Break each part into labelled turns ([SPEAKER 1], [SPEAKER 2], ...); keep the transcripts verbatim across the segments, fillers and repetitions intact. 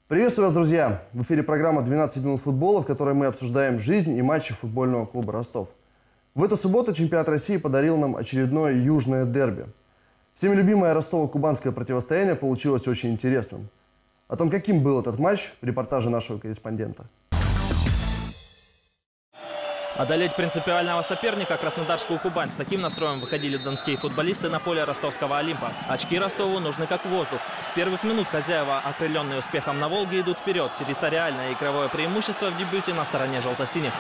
[SPEAKER 1] Приветствую вас, друзья! В эфире программа «двенадцать минут футбола», в которой мы обсуждаем жизнь и матчи футбольного клуба «Ростов». В эту субботу чемпионат России подарил нам очередное южное дерби. Всеми любимое Ростово-Кубанское противостояние получилось очень интересным. О том, каким был этот матч, в репортаже нашего корреспондента.
[SPEAKER 2] Одолеть принципиального соперника краснодарскую Кубань. С таким настроем выходили донские футболисты на поле ростовского Олимпа. Очки Ростову нужны как воздух. С первых минут хозяева, окрыленные успехом на Волге, идут вперед. Территориальное игровое преимущество в дебюте на стороне желто-синих.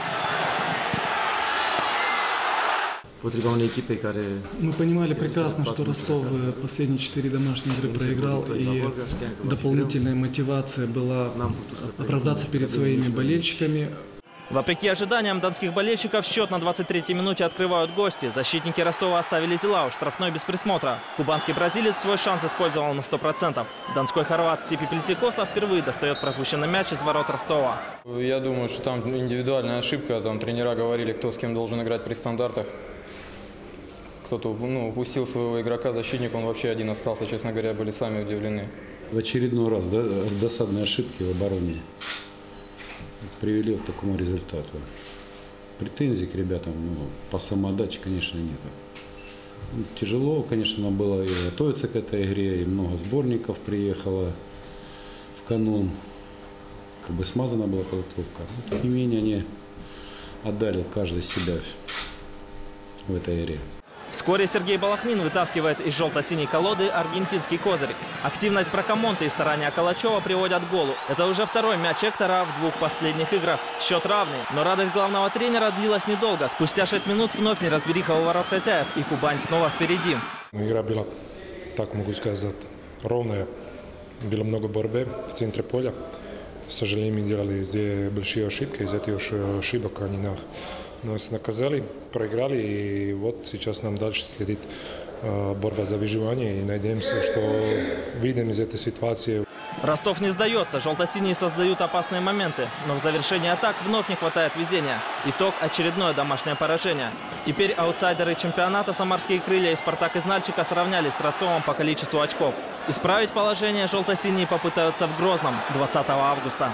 [SPEAKER 3] Мы понимали прекрасно, что Ростов последние четыре домашние игры проиграл, и дополнительная мотивация была оправдаться перед своими болельщиками.
[SPEAKER 2] Вопреки ожиданиям донских болельщиков, счет на двадцать третьей минуте открывают гости. Защитники Ростова оставили Зилау, штрафной без присмотра. Кубанский бразилец свой шанс использовал на сто процентов. Донской хорват Степи Плетикоса впервые достает пропущенный мяч из ворот Ростова.
[SPEAKER 4] Я думаю, что там индивидуальная ошибка. Там тренера говорили, кто с кем должен играть при стандартах. Кто-то ну, упустил своего игрока, защитник, он вообще один остался, честно говоря, были сами удивлены.
[SPEAKER 5] В очередной раз, да, досадные ошибки в обороне привели к такому результату. Претензий к ребятам ну, по самоотдаче, конечно, нет. Ну, тяжело, конечно, нам было и готовиться к этой игре, и много сборников приехало в канун. Как бы смазана была подготовка. Но, тем не менее, они отдали каждый себя в этой игре.
[SPEAKER 2] Вскоре Сергей Балахнин вытаскивает из желто-синей колоды аргентинский козырь. Активность Бракамонте и старания Калачева приводят к голу. Это уже второй мяч Эктора в двух последних играх. Счет равный, но радость главного тренера длилась недолго. Спустя шесть минут вновь неразбериха у ворот хозяев, и Кубань снова впереди.
[SPEAKER 6] Игра была, так могу сказать, ровная. Было много борьбы в центре поля. К сожалению, мы делали две большие ошибки. Из этих ошибок они нас Нас наказали, проиграли, и вот сейчас нам дальше следит э, борьба за выживание, и надеемся, что выйдем из этой ситуации.
[SPEAKER 2] Ростов не сдается, желто-синие создают опасные моменты, но в завершении атак вновь не хватает везения. Итог – очередное домашнее поражение. Теперь аутсайдеры чемпионата «Самарские крылья» и «Спартак» из Нальчика сравнялись с Ростовом по количеству очков. Исправить положение желто-синие попытаются в Грозном двадцатого августа.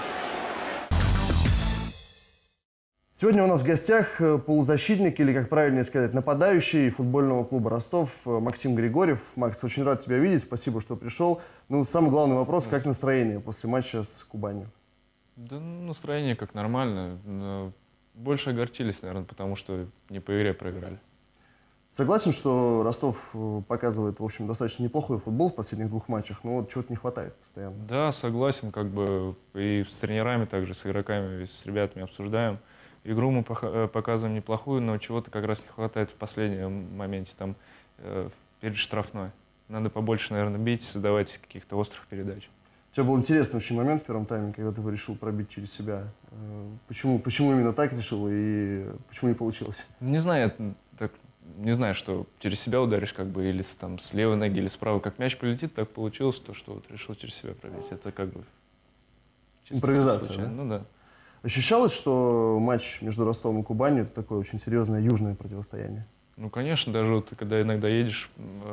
[SPEAKER 1] Сегодня у нас в гостях полузащитник, или, как правильнее сказать, нападающий футбольного клуба «Ростов» Максим Григорьев. Макс, очень рад тебя видеть, спасибо, что пришел. Ну, самый главный вопрос, как настроение после матча с Кубанью?
[SPEAKER 7] Да, настроение как нормально. Больше огорчились, наверное, потому что не по игре проиграли.
[SPEAKER 1] Согласен, что Ростов показывает, в общем, достаточно неплохой футбол в последних двух матчах, но вот чего-то не хватает постоянно.
[SPEAKER 7] Да, согласен, как бы и с тренерами также, с игроками, и с ребятами обсуждаем. Игру мы показываем неплохую, но чего-то как раз не хватает в последнем моменте, там, э, перед штрафной. Надо побольше, наверное, бить, создавать каких-то острых передач.
[SPEAKER 1] У тебя был интересный очень момент в первом тайме, когда ты решил пробить через себя. Почему, почему именно так решил и почему не получилось?
[SPEAKER 7] Не знаю, так, не знаю, что через себя ударишь, как бы, или там, с левой ноги, или справа, как мяч полетит, так получилось, то, что вот решил через себя пробить. Это как бы...
[SPEAKER 1] Импровизация, да?
[SPEAKER 7] Ну да.
[SPEAKER 1] Ощущалось, что матч между Ростовом и Кубанью – это такое очень серьезное южное противостояние?
[SPEAKER 7] Ну, конечно, даже вот, когда иногда едешь,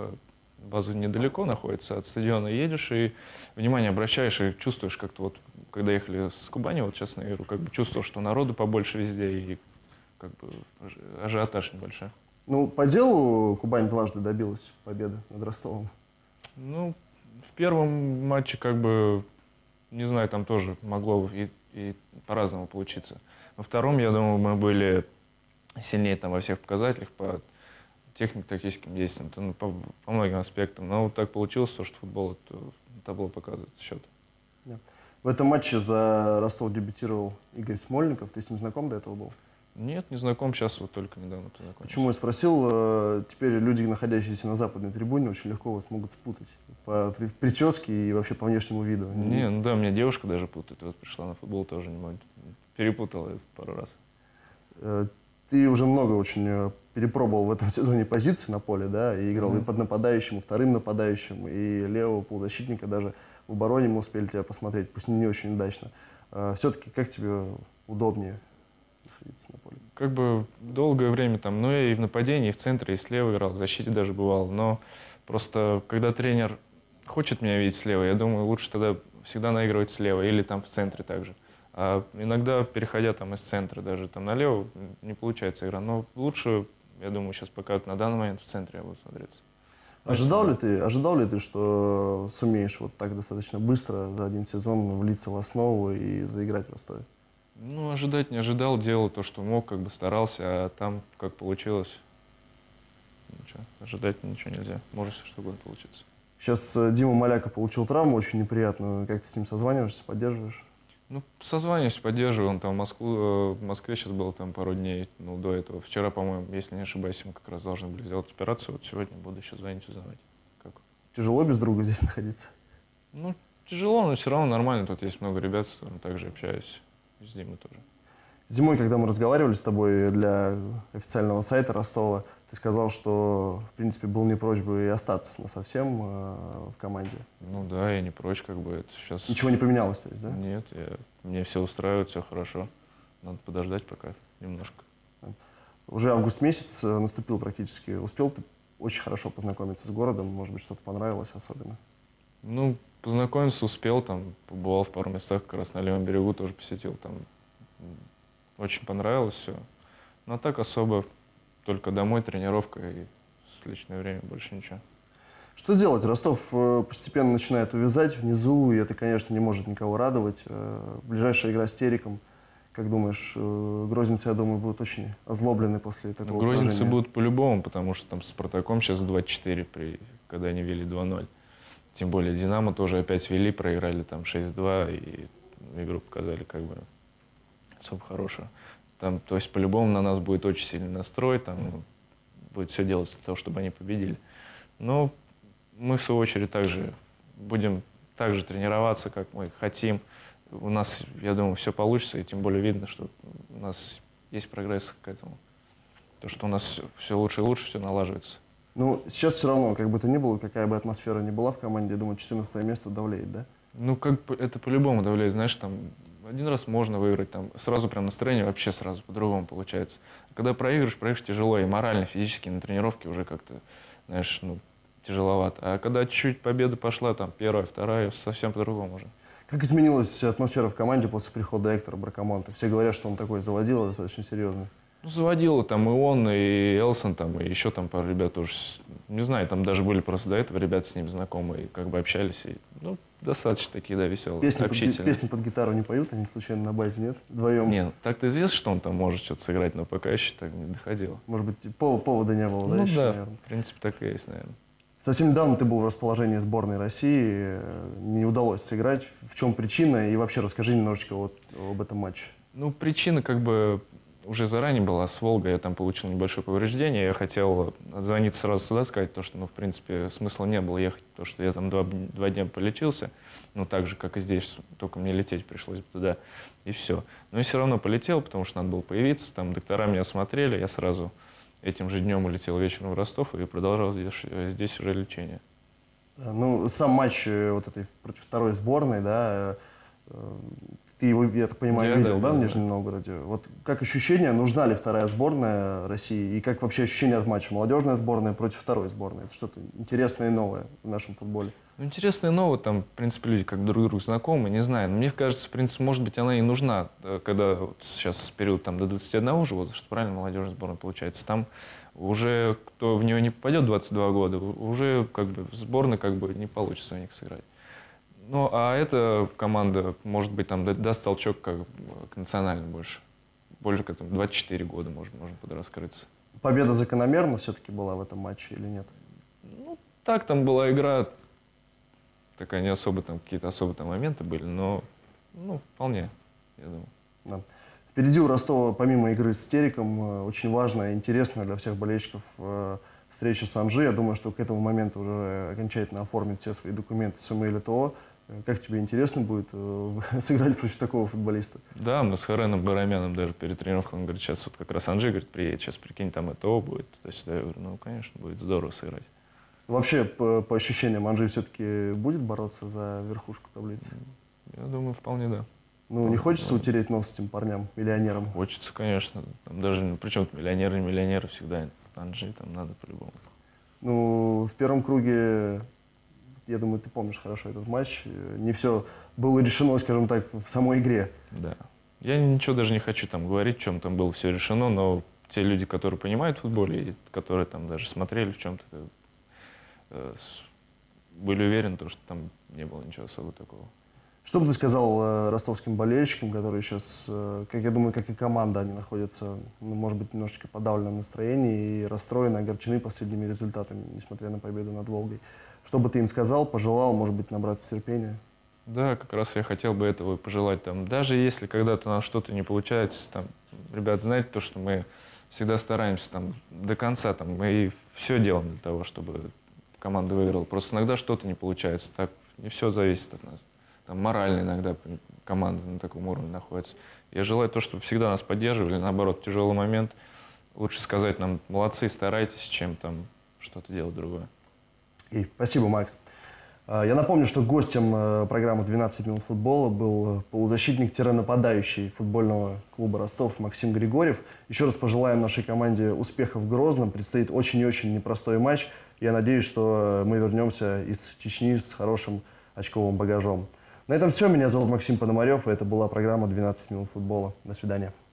[SPEAKER 7] база недалеко находится от стадиона, едешь и внимание обращаешь и чувствуешь как-то вот, когда ехали с Кубани, вот сейчас на игру, как бы чувствовал, что народу побольше везде и как бы ажиотаж небольшой.
[SPEAKER 1] Ну, по делу Кубань дважды добилась победы над Ростовом?
[SPEAKER 7] Ну, в первом матче как бы, не знаю, там тоже могло и и по-разному получиться. Во втором, я думаю, мы были сильнее там во всех показателях, по технико-тактическим действиям, то, ну, по, по многим аспектам. Но вот так получилось, то, что футбол это, табло показывает счет.
[SPEAKER 1] Yeah. В этом матче за Ростов дебютировал Игорь Смольников. Ты с ним знаком до этого был?
[SPEAKER 7] Нет, не знаком, сейчас вот только недавно познакомился.
[SPEAKER 1] Почему я спросил? Теперь люди, находящиеся на западной трибуне, очень легко вас могут спутать по прическе и вообще по внешнему виду.
[SPEAKER 7] Не, ну да, меня девушка даже путает. Вот пришла на футбол, тоже не могу. Перепутала пару раз.
[SPEAKER 1] Ты уже много очень перепробовал в этом сезоне позиций на поле, да, и играл mm-hmm. и под нападающим, и вторым нападающим, и левого полузащитника, даже в обороне мы успели тебя посмотреть, пусть не очень удачно. Все-таки как тебе удобнее находиться на поле?
[SPEAKER 7] Как бы долгое время там, ну я и в нападении, и в центре, и слева играл, в защите даже бывал, но просто когда тренер хочет меня видеть слева, я думаю, лучше тогда всегда наигрывать слева или там в центре также. А иногда, переходя там из центра даже там налево, не получается игра. Но лучше, я думаю, сейчас пока на данный момент в центре я буду смотреться.
[SPEAKER 1] Ожидал ли ты, ожидал ли ты, что сумеешь вот так достаточно быстро за один сезон влиться в основу и заиграть в Ростове?
[SPEAKER 7] Ну, ожидать не ожидал, делал то, что мог, как бы старался, а там как получилось. Ничего, ожидать ничего нельзя, может что угодно получиться.
[SPEAKER 1] Сейчас э, Дима Маляка получил травму очень неприятную. Как ты с ним созваниваешься, поддерживаешь?
[SPEAKER 7] Ну, созваниваюсь, поддерживаю. Он там в, Москву, э, в Москве сейчас был там пару дней, ну, до этого. Вчера, по-моему, если не ошибаюсь, мы как раз должны были сделать операцию. Вот сегодня буду еще звонить, узнавать. Как?
[SPEAKER 1] Тяжело без друга здесь находиться?
[SPEAKER 7] Ну, тяжело, но все равно нормально. Тут есть много ребят, с которыми также общаюсь. С Димой тоже.
[SPEAKER 1] Зимой, когда мы разговаривали с тобой для официального сайта Ростова, ты сказал, что, в принципе, был не прочь бы и остаться насовсем э, в команде.
[SPEAKER 7] Ну да, я не прочь, как бы это сейчас...
[SPEAKER 1] Ничего не поменялось, то есть, да?
[SPEAKER 7] Нет, я... мне все устраивает, все хорошо. Надо подождать пока немножко.
[SPEAKER 1] Уже август месяц наступил практически. Успел ты очень хорошо познакомиться с городом? Может быть, что-то понравилось особенно?
[SPEAKER 7] Ну, познакомиться успел, там, побывал в пару местах, как раз на левом берегу тоже посетил, там, очень понравилось все. Но так особо только домой, тренировка и личное время, больше ничего.
[SPEAKER 1] Что делать? Ростов э, постепенно начинает увязать внизу, и это, конечно, не может никого радовать. Э, ближайшая игра с Тереком, как думаешь, э, грозинцы, я думаю, будут очень озлоблены после такого
[SPEAKER 7] Ну, грозинцы
[SPEAKER 1] поражения?
[SPEAKER 7] будут по-любому, потому что там с Спартаком сейчас два четыре, при, когда они вели два ноль. Тем более Динамо тоже опять вели, проиграли там шесть-два, и игру показали как бы особо хорошую. Там, то есть по-любому на нас будет очень сильный настрой, там будет все делать для того, чтобы они победили. Но мы, в свою очередь, также будем так же тренироваться, как мы хотим. У нас, я думаю, все получится, и тем более видно, что у нас есть прогресс к этому. То, что у нас все, все лучше и лучше, все налаживается.
[SPEAKER 1] Ну, сейчас все равно, как бы то ни было, какая бы атмосфера ни была в команде, я думаю, четырнадцатое место давлеет, да?
[SPEAKER 7] Ну, как бы это по-любому давляет, знаешь, там один раз можно выиграть, там сразу прям настроение вообще сразу по-другому получается. Когда проигрываешь, проигрываешь тяжело, и морально, физически на тренировке уже как-то, знаешь, ну, тяжеловато. А когда чуть-чуть победа пошла, там, первая, вторая, совсем по-другому уже.
[SPEAKER 1] Как изменилась атмосфера в команде после прихода Эктора Бракамонта? Все говорят, что он такой заводила, достаточно серьезный.
[SPEAKER 7] Ну, заводила там и он, и Элсон, там, и еще там пару ребят тоже, не знаю, там даже были просто до этого ребята с ним знакомые, как бы общались, и, ну, достаточно такие, да, веселые,
[SPEAKER 1] Песни
[SPEAKER 7] общительные.
[SPEAKER 1] под, песни под гитару не поют, они случайно на базе, нет? Вдвоем?
[SPEAKER 7] Не, так-то известно, что он там может что-то сыграть, но пока еще так не доходило.
[SPEAKER 1] Может быть, пов- повода не было, да,
[SPEAKER 7] Ну
[SPEAKER 1] еще,
[SPEAKER 7] да,
[SPEAKER 1] наверное?
[SPEAKER 7] в принципе, так и есть, наверное.
[SPEAKER 1] Совсем недавно ты был в расположении сборной России, не удалось сыграть. В чем причина? И вообще расскажи немножечко вот об этом матче.
[SPEAKER 7] Ну, причина как бы уже заранее была с Волгой, я там получил небольшое повреждение, я хотел отзвониться сразу туда, сказать то, что, ну, в принципе, смысла не было ехать, то, что я там два, два дня полечился, ну, так же, как и здесь, только мне лететь пришлось бы туда, и все. Но я все равно полетел, потому что надо было появиться, там доктора меня осмотрели, я сразу этим же днем улетел вечером в Ростов и продолжал здесь, здесь уже лечение.
[SPEAKER 1] Ну, сам матч э, вот этой против второй сборной, да, э, ты его, я так понимаю,
[SPEAKER 7] Я,
[SPEAKER 1] видел, да,
[SPEAKER 7] да,
[SPEAKER 1] в
[SPEAKER 7] да,
[SPEAKER 1] Нижнем Новгороде? Вот как ощущения, нужна ли вторая сборная России? И как вообще ощущения от матча? Молодежная сборная против второй сборной. Это что-то интересное и новое в нашем футболе.
[SPEAKER 7] Ну, интересно и новое, там, в принципе, люди как друг другу знакомы, не знаю. Но мне кажется, в принципе, может быть, она и нужна, когда вот сейчас период там, до двадцати одного уже возраста, правильно, молодежная сборная получается. Там уже кто в нее не попадет двадцать два года, уже как бы в сборной как бы не получится у них сыграть. Ну, а эта команда, может быть, там даст толчок как к национальному больше. Больше к этому, двадцать четыре года, может, можно подраскрыться.
[SPEAKER 1] Победа закономерна все-таки была в этом матче или нет?
[SPEAKER 7] Ну, так, там была игра, такая не особо, там какие-то особые там моменты были, но, ну, вполне, я думаю.
[SPEAKER 1] Да. Впереди у Ростова, помимо игры с Тереком, э, очень важная, интересная для всех болельщиков э, встреча с Анжи. Я думаю, что к этому моменту уже окончательно оформит все свои документы Самуэль Этоо. Как тебе интересно будет э, сыграть против такого футболиста?
[SPEAKER 7] Да, мы с Хареном Барамяном даже перед тренировкой, он говорит, сейчас вот как раз Анжи, говорит, приедет, сейчас прикинь, там Этоо будет, туда-сюда. Я говорю, ну, конечно, будет здорово сыграть.
[SPEAKER 1] Вообще, по, по ощущениям, Анжи все-таки будет бороться за верхушку таблицы?
[SPEAKER 7] Я думаю, вполне да.
[SPEAKER 1] Ну, не хочется утереть нос этим парням, миллионерам?
[SPEAKER 7] Хочется, конечно. Там даже, причем миллионеры, миллионеры всегда. Анжи там надо по-любому.
[SPEAKER 1] Ну, в первом круге я думаю, ты помнишь хорошо этот матч. Не все было решено, скажем так, в самой игре.
[SPEAKER 7] Да. Я ничего даже не хочу там говорить, в чем там было все решено, но те люди, которые понимают в футболе, и которые там даже смотрели в чем-то, э, были уверены, что там не было ничего особо такого.
[SPEAKER 1] Что бы ты сказал э, ростовским болельщикам, которые сейчас, э, как я думаю, как и команда, они находятся, ну, может быть, немножечко подавленном настроении и расстроены, огорчены последними результатами, несмотря на победу над Волгой? Что бы ты им сказал, пожелал, может быть, набраться терпения?
[SPEAKER 7] Да, как раз я хотел бы этого пожелать. Там, даже если когда-то у нас что-то не получается, там, ребят, знаете то, что мы всегда стараемся там, до конца, там, мы все делаем для того, чтобы команда выиграла. Просто иногда что-то не получается, так не все зависит от нас. Там, морально иногда команда на таком уровне находится. Я желаю то, чтобы всегда нас поддерживали, наоборот, в тяжелый момент лучше сказать нам молодцы, старайтесь, чем там что-то делать другое.
[SPEAKER 1] И спасибо, Макс. Я напомню, что гостем программы «двенадцать минут футбола» был полузащитник-нападающий футбольного клуба «Ростов» Максим Григорьев. Еще раз пожелаем нашей команде успехов в Грозном. Предстоит очень и очень непростой матч. Я надеюсь, что мы вернемся из Чечни с хорошим очковым багажом. На этом все. Меня зовут Максим Пономарев, и это была программа «двенадцать минут футбола». До свидания.